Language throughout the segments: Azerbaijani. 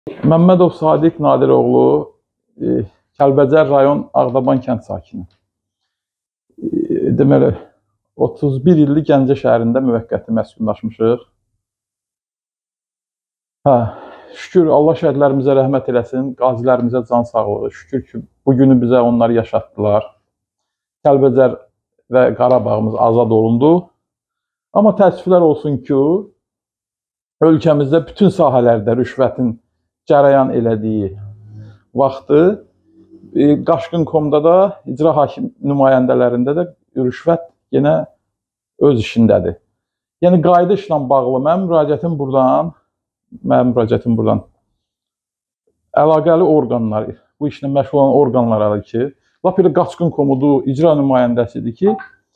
Məmmədov Sadiq Nadiroğlu, Kəlbəcər rayon Ağdaban kənd sakini. Deməli, 31 illik Gəncə şəhərində müvəqqəti məskunlaşmışıq. Şükür Allah şəhidlərimizə rəhmət eləsin, qazilərimizə can sağlığı. Şükür ki, bugünü bizə onları yaşatdılar. Kəlbəcər və Qarabağımız azad olundu. Amma təəssüflər olsun ki, ölkəmizdə bütün sahələrdə rüşvətin cərəyan elədiyi vaxtı Qaçqın.com'da da, icra hakim nümayəndələrində də rüşvət yenə öz işindədir. Yəni, qayıdışla bağlı mənim müraciətim buradan əlaqəli orqanlar, bu işlə məşğul olan orqanlara ki, lap elə Qaçqın.com'udur, icra nümayəndəsidir ki,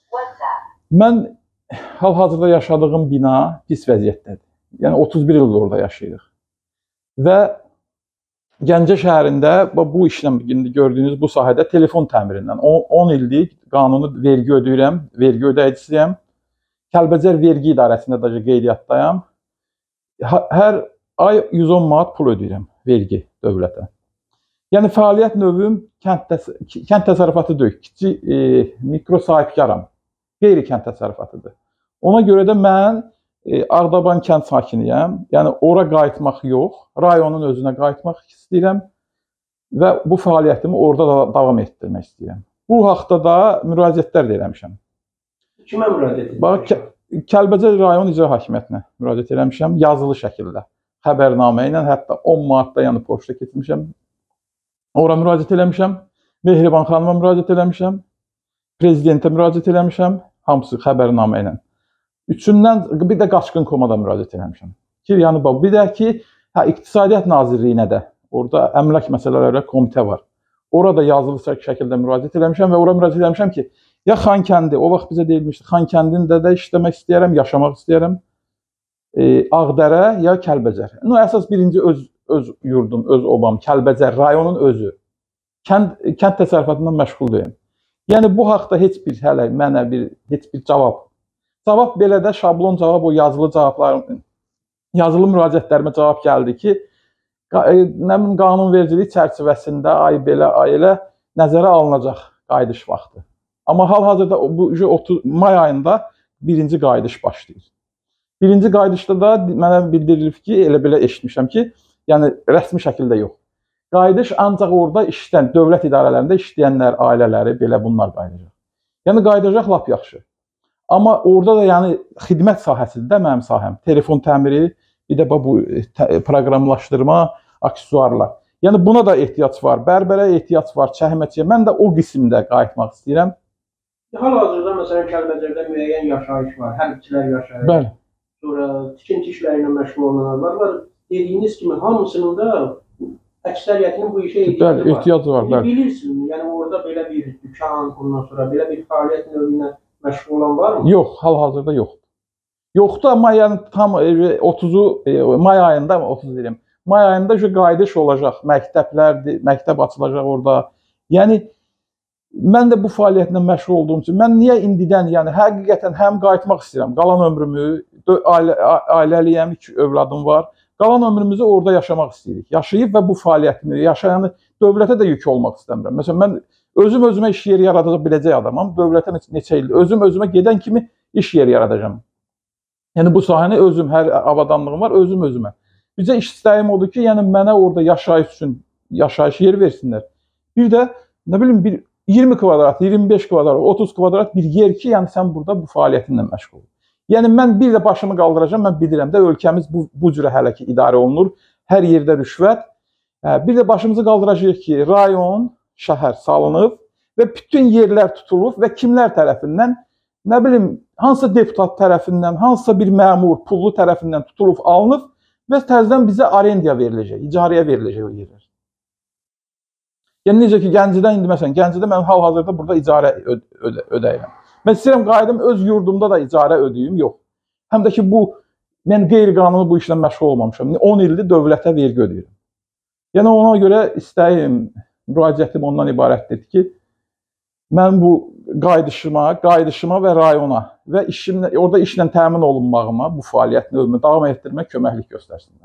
mən hal-hazırda yaşadığım bina pis vəziyyətdədir. Yəni, 31 ildir orada yaşayırıq. Və Gəncə şəhərində bu işlə gördüyünüz bu sahədə telefon təmirindən 10 illik qanuni vergi ödəyirəm, vergi ödəyicisiyəm. Kəlbəcər vergi idarəsində də qeydiyyatdayam. Hər ay 110 manat pul ödəyirəm vergi dövlətə. Yəni, fəaliyyət növüm kənd təsərrüfatı deyil, kiçik mikro sahibkaram, qeyri-kənd təsərrüfatıdır. Ona görə də mən Ağdaban kənd sakiniyəm, yəni ora qayıtmaq yox, rayonun özünə qayıtmaq istəyirəm və bu fəaliyyətimi orada da davam etdirmək istəyirəm. Bu haqda da müraciətlər də eləmişəm. Kimə müraciət etmişəm? Kəlbəcər rayon icra hakimiyyətinə müraciət eləmişəm, yazılı şəkildə, xəbərnamə ilə, hətta 10 manatda yəni poçta keçmişəm. Ora müraciət eləmişəm, Mehriban xanıma müraciət eləmişəm, prezidentə müraciət eləmişəm, hamısı xəbərnamə ilə. Üçündən bir də Qaçqın.com'a da müraciət eləmişəm. Yəni, bir də ki, İqtisadiyyat Nazirliyinə də, orada əmlak məsələləri komitə var. Orada yazılı şəkildə müraciət eləmişəm və ora müraciət eləmişəm ki, ya Xankəndi, o vaxt bizə deyilmişdi, Xankəndində də işləmək istəyərəm, yaşamaq istəyərəm, Ağdərə ya Kəlbəcər. Əsas birinci öz yurdum, öz obam, Kəlbəcər, rayonun özü. Kənd təsərrüfatından məşğul deyim. Yəni, bu haqda heç bir hələ mənə heç bir cavab belə də şablon cavab, o yazılı müraciətlərimə cavab gəldi ki, qanunvericilik çərçivəsində ay belə, ay elə nəzərə alınacaq qayıdış vaxtı. Amma hal-hazırda may ayında birinci qayıdış başlayır. Birinci qayıdışda da mənə bildirilib ki, elə belə eşitmişəm ki, yəni rəsmi şəkildə yox. Qayıdış ancaq orada işləyən, dövlət idarələrində işləyənlər, ailələri, belə bunlar qayıdacaq. Yəni, qayıdacaq lap yaxşı. Amma orada da yəni xidmət sahəsində mənim sahəm, telefon təmiri, bir də bu proqramlaşdırma, aksesuarlar. Yəni buna da ehtiyac var, bərbərə ehtiyac var, çəkməçiyə. Mən də o qismdə qayıtmaq istəyirəm. Hal-hazırda məsələn Kəlbəcərdə müəyyən yaşayış var, hərbçilər yaşayır. Bəli. Sonra tikinti işləri ilə məşğul olanlar var. Dediyiniz kimi hamısının da əksəriyyətinin bu işə ehtiyacı var. Ehtiyacı var, bəli. Bilirsiniz, yəni orada belə bir dükan, ondan sonra belə bir fəaliyyət növünə məşğul olan var mı? Yox, hal-hazırda yoxdur. Yoxdur, amma yəni tam 30'u may ayında, 30 deyirəm, may ayında qayıdış olacaq, məktəb açılacaq orada. Yəni, mən də bu fəaliyyətlə məşğul olduğum üçün, mən niyə indidən, yəni həqiqətən həm qayıtmaq istəyirəm, qalan ömrümü, ailəliyəm, 2 övladım var, qalan ömrümüzü orada yaşamaq istəyirik. Yaşayıb və bu fəaliyyətimi yaşayanı dövlətə də yük olmaq istəmirəm. Məsələn, mən özüm-özümə iş yeri yaradacaq biləcək adamam, dövlətə neçə ildir, özüm-özümə gedən kimi iş yeri yaradacağım. Yəni, bu sahəni özüm, hər avadanlığım var, özüm-özümə. Bizə iş istəyim odur ki, yəni mənə orada yaşayış üçün yaşayış yeri versinlər. Bir də, nə bilim, 20 kvadrat, 25 kvadrat, 30 kvadrat bir yer ki, yəni sən burada bu fəaliyyətinlə məşğul ol. Yəni, mən bir də başımı qaldıracağım, mən bilirəm də ölkəmiz bu cürə hələ ki idarə olunur, hər yerdə rüşvət. Bir də başımızı qaldıracağıq ki, rayon, şəhər salınıb və bütün yerlər tutulub və kimlər tərəfindən, nə bilim, hansısa deputat tərəfindən, hansısa bir məmur, pullu tərəfindən tutulub, alınıb və təzədən bizə arendiya veriləcək, icarəyə veriləcək o yerlər. Yəni, necə ki, Gəncədə indi, məsələn, Gəncədə mən hal-hazırda burada icarə ödəyirəm. Mən istəyirəm, qayıdım, öz yurdumda da icarə ödəyim, yox. Həm də ki, mən qeyri-qanuni bu işlə məşğul olmamışam. 10 ildir dövlətə vergi ödəyirəm. Yəni, ona görə istəyim, müraciətim ondan ibarətdir ki, mən bu qayıdışıma və rayona və orada işlə təmin olunmağıma, bu fəaliyyət növümü davam etdirmək köməklik göstərsinlər.